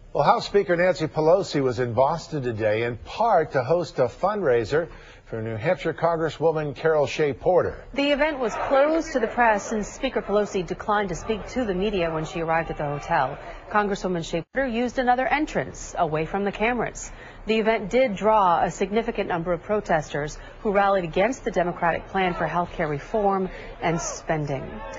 Well, House Speaker Nancy Pelosi was in Boston today in part to host a fundraiser for New Hampshire Congresswoman Shea-Porter. The event was closed to the press since Speaker Pelosi declined to speak to the media when she arrived at the hotel. Congresswoman Shea-Porter used another entrance away from the cameras. The event did draw a significant number of protesters who rallied against the Democratic plan for health care reform and spending.